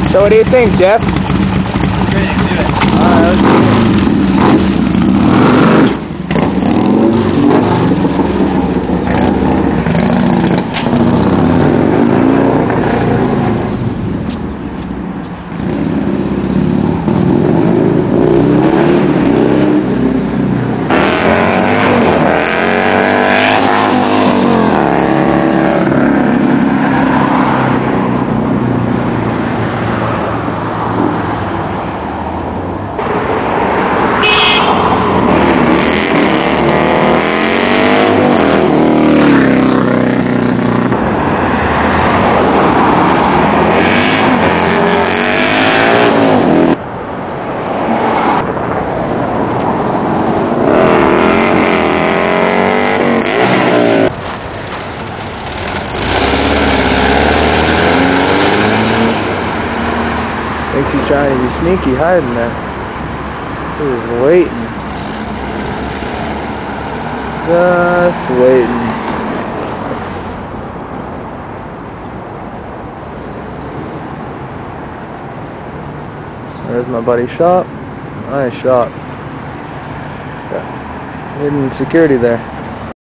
So what do you think, Geoff? Ready to do it. Alright, let's do it. Thinks he's trying to be sneaky, hiding there. He's waiting. Just waiting. There's my buddy's shop. Nice shop. Got hidden security there.